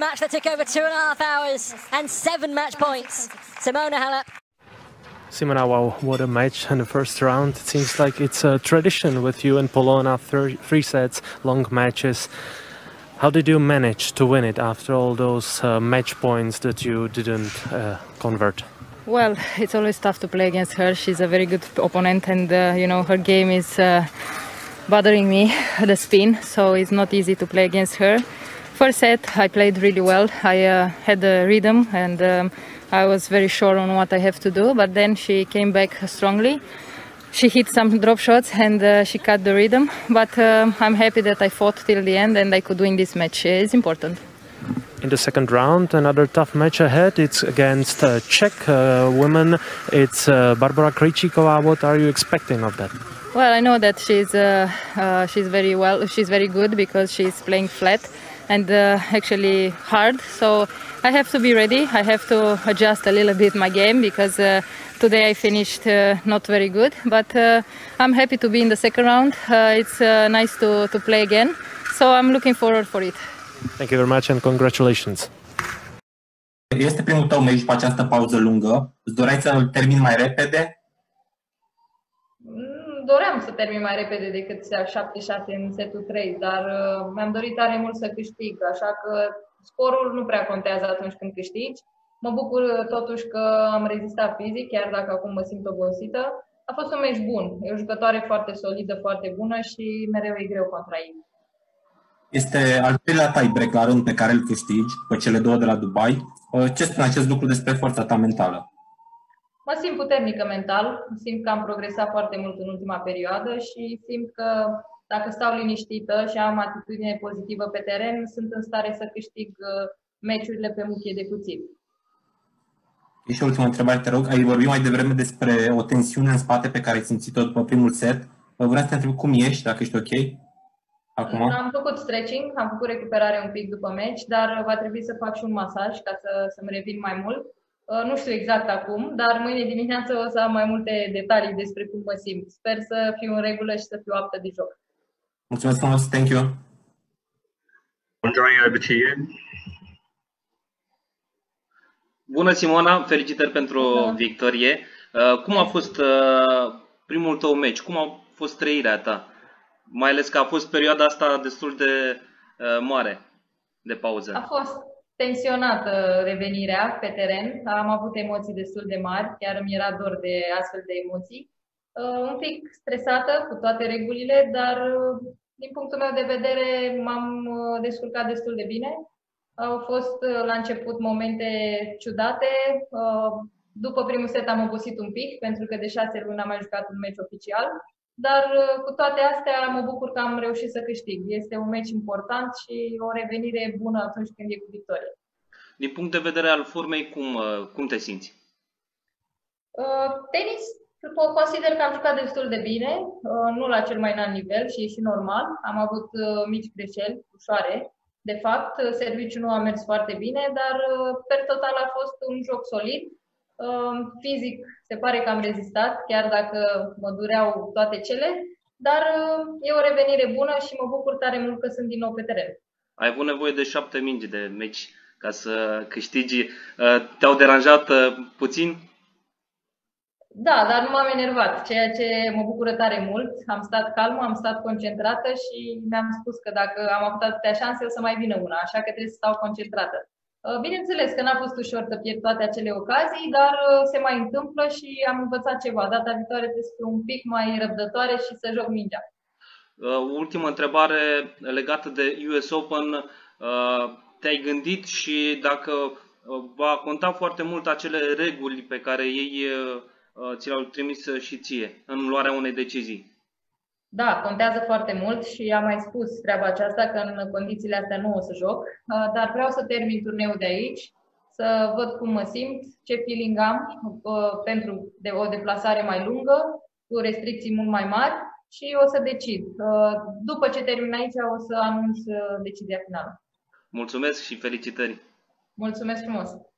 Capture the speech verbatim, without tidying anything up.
match that took over two and a half hours and seven match points. Simona Halep. Simona, wow, what a match in the first round. It seems like it's a tradition with you and Polona, three, three sets, long matches. How did you manage to win it after all those uh, match points that you didn't uh, convert? Well, it's always tough to play against her. She's a very good opponent, and uh, you know, her game is uh, bothering me, the spin, so it's not easy to play against her. First set, I played really well. I uh, had the rhythm, and um, I was very sure on what I have to do, but then she came back strongly. She hit some drop shots and uh, she cut the rhythm, but uh, I'm happy that I fought till the end and I could win this match. It's important. In the second round, another tough match ahead. It's against uh, Czech uh, women. It's uh, Barbora Krejcíková. What are you expecting of that? Well, I know that she's uh, uh, she's very well. She's very good because she's playing flat and uh, actually hard. So I have to be ready. I have to adjust a little bit my game because uh, today I finished uh, not very good. But uh, I'm happy to be in the second round. Uh, it's uh, nice to to play again. So I'm looking forward for it. Thank you very much and congratulations. Este primul tău meci după această pauză lungă. Îți doreai să-l termini mai repede? Doream să termin mai repede decât șapte șase în setul trei, dar uh, mi-am dorit tare mult să câștig, așa că scorul nu prea contează atunci când câștigi. Mă bucur totuși că am rezistat fizic, chiar dacă acum mă simt obosită. A fost un meci bun, e o jucătoare foarte solidă, foarte bună și mereu e greu contra ei. Este al treilea tie-break la rând pe care îl câștigi, pe cele două de la Dubai. Ce spune acest lucru despre forța ta mentală? Mă simt puternică mental, simt că am progresat foarte mult în ultima perioadă și simt că dacă stau liniștită și am atitudine pozitivă pe teren, sunt în stare să câștig meciurile pe muchie de cuțit. Și o ultimă întrebare, te rog. Ai vorbit mai devreme despre o tensiune în spate pe care ai simțit-o după primul set. Vreau să te întreb cum ești, dacă ești ok acum? Am făcut stretching, am făcut recuperare un pic după meci, dar va trebui să fac și un masaj ca să, să-mi revin mai mult. Nu știu exact acum, dar mâine dimineață o să am mai multe detalii despre cum mă simt. Sper să fiu în regulă și să fiu aptă de joc. Mulțumesc frumos, thank you. Andrei, over to you. Bună, Simona, felicitări pentru Bună. victorie. Cum a fost primul tău meci? Cum a fost trăirea ta? Mai ales că a fost perioada asta destul de mare de pauză. A fost tensionată revenirea pe teren, am avut emoții destul de mari, chiar mi era dor de astfel de emoții. Un pic stresată cu toate regulile, dar din punctul meu de vedere m-am descurcat destul de bine. Au fost la început momente ciudate, după primul set am obosit un pic, pentru că de șase luni am mai jucat un meci oficial, dar cu toate astea mă bucur că am reușit să câștig. Este un meci important și o revenire bună atunci când e cu victorie. Din punct de vedere al formei, cum, cum te simți? Tenis, consider că am jucat destul de bine, nu la cel mai înalt nivel și e și normal. Am avut mici greșeli, ușoare. De fapt, serviciul nu a mers foarte bine, dar per total a fost un joc solid. Fizic se pare că am rezistat, chiar dacă mă dureau toate cele, dar e o revenire bună și mă bucur tare mult că sunt din nou pe teren. Ai avut nevoie de șapte mingi de meci ca să câștigi. Te-au deranjat puțin? Da, dar nu m-am enervat, ceea ce mă bucură tare mult. Am stat calmă, am stat concentrată și mi-am spus că dacă am avut atâtea șanse, o să mai vină una, așa că trebuie să stau concentrată. Bineînțeles că n-a fost ușor să pierd toate acele ocazii, dar se mai întâmplă și am învățat ceva. Data viitoare trebuie să fiu un pic mai răbdătoare și să joc mingea. Ultima întrebare legată de U S Open. Te-ai gândit și dacă va conta foarte mult acele reguli pe care ei ți le-au trimis și ție în luarea unei decizii? Da, contează foarte mult și am mai spus treaba aceasta că în condițiile astea nu o să joc, dar vreau să termin turneul de aici, să văd cum mă simt, ce feeling am pentru o deplasare mai lungă, cu restricții mult mai mari și o să decid. După ce termin aici o să anunț decizia finală. Mulțumesc și felicitări! Mulțumesc frumos!